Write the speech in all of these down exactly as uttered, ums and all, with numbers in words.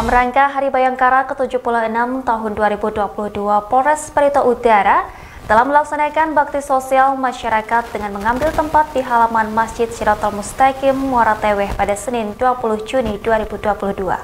Dalam rangka Hari Bayangkara ke tujuh puluh enam tahun dua ribu dua puluh dua, Polres Barito Utara telah melaksanakan bakti sosial masyarakat dengan mengambil tempat di halaman Masjid Siratul Mustaqim, Muara Teweh pada Senin dua puluh Juni dua ribu dua puluh dua.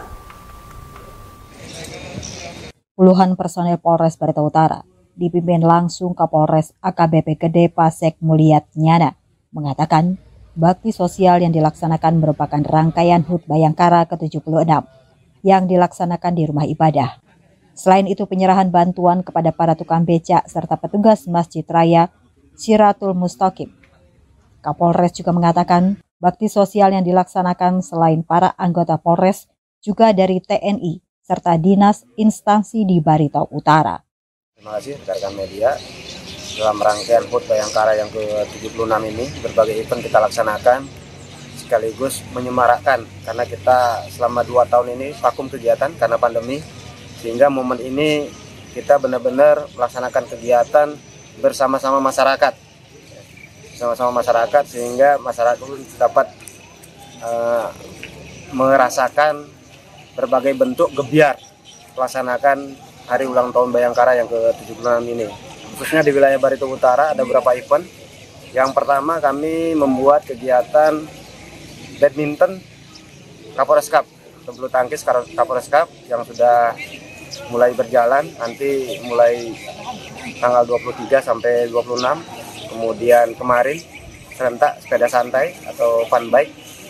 Puluhan personel Polres Barito Utara dipimpin langsung Kapolres A K B P Gede Pasek Mulyat Nyana mengatakan bakti sosial yang dilaksanakan merupakan rangkaian H U T Bayangkara ke tujuh puluh enam yang dilaksanakan di rumah ibadah. Selain itu, penyerahan bantuan kepada para tukang becak serta petugas Masjid Raya Siratul Mustaqim. Kapolres juga mengatakan bakti sosial yang dilaksanakan selain para anggota Polres juga dari T N I serta dinas instansi di Barito Utara. Terima kasih rekan media. Dalam rangkaian H U T Bayangkara yang ke tujuh puluh enam ini, berbagai event kita laksanakan sekaligus menyemarakkan karena kita selama dua tahun ini vakum kegiatan karena pandemi, sehingga momen ini kita benar-benar melaksanakan kegiatan bersama-sama masyarakat bersama-sama masyarakat sehingga masyarakat dapat uh, merasakan berbagai bentuk gebyar melaksanakan hari ulang tahun Bayangkara yang ke tujuh puluh enam ini. Khususnya di wilayah Barito Utara ada beberapa event. Yang pertama, kami membuat kegiatan badminton Kapolres Cup atau bulu tangkis Kapolres Cup yang sudah mulai berjalan, nanti mulai tanggal dua puluh tiga sampai dua puluh enam. Kemudian kemarin serentak sepeda santai atau fun bike.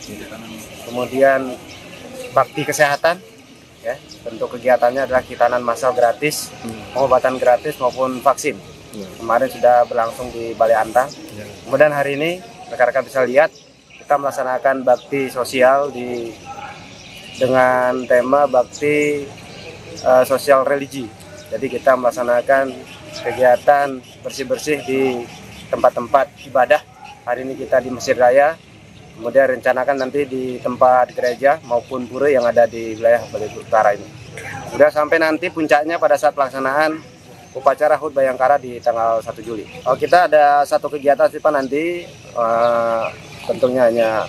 Kemudian bakti kesehatan, ya, bentuk kegiatannya adalah kitanan massal gratis, pengobatan gratis maupun vaksin. Kemarin sudah berlangsung di Balai Antang. Kemudian hari ini rekan-rekan bisa lihat kita melaksanakan bakti sosial di dengan tema bakti uh, sosial religi. Jadi kita melaksanakan kegiatan bersih-bersih di tempat-tempat ibadah. Hari ini kita di Masjid Raya, kemudian rencanakan nanti di tempat gereja maupun pura yang ada di wilayah Barito Utara ini. Sudah sampai nanti puncaknya pada saat pelaksanaan upacara H U T Bayangkara di tanggal satu Juli. Oh, kita ada satu kegiatan sih Pak nanti, uh, tentunya hanya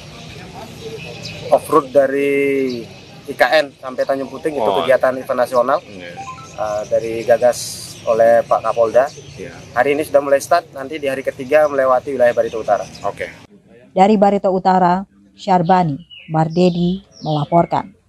off-road dari I K N sampai Tanjung Puting, itu oh. kegiatan event nasional uh, dari gagas oleh Pak Kapolda. Yeah. Hari ini sudah mulai start, nanti di hari ketiga melewati wilayah Barito Utara. Oke. Okay. Dari Barito Utara, Syarbani Mardedi melaporkan.